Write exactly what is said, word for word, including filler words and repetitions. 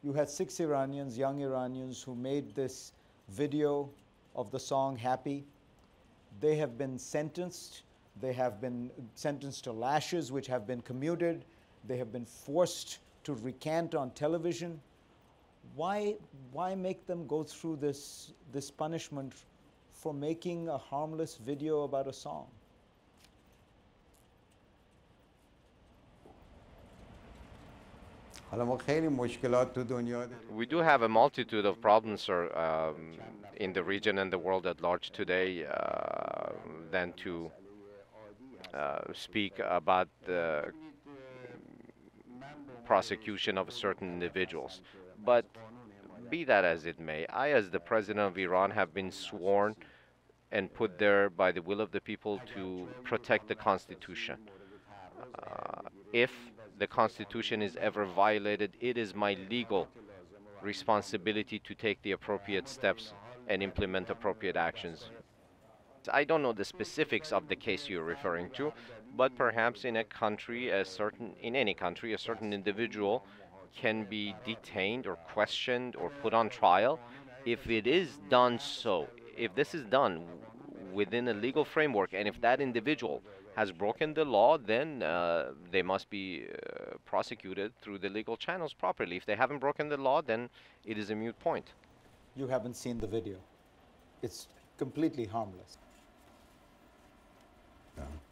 You had six Iranians, young Iranians, who made this video of the song Happy. They have been sentenced. They have been sentenced to lashes, which have been commuted. They have been forced to recant on television. Why, why make them go through this, this punishment for making a harmless video about a song? We do have a multitude of problems, sir, um, in the region and the world at large today uh, than to uh, speak about the prosecution of certain individuals. But be that as it may, I, as the president of Iran, have been sworn and put there by the will of the people to protect the Constitution. Uh, if the Constitution is ever violated, it is my legal responsibility to take the appropriate steps and implement appropriate actions. I don't know the specifics of the case you're referring to, but perhaps in a country, a certain, in any country, a certain individual can be detained or questioned or put on trial. If it is done so, if this is done within a legal framework, and if that individual has broken the law, then uh, they must be uh, prosecuted through the legal channels properly. If they haven't broken the law, then it is a moot point. You haven't seen the video. It's completely harmless. Yeah.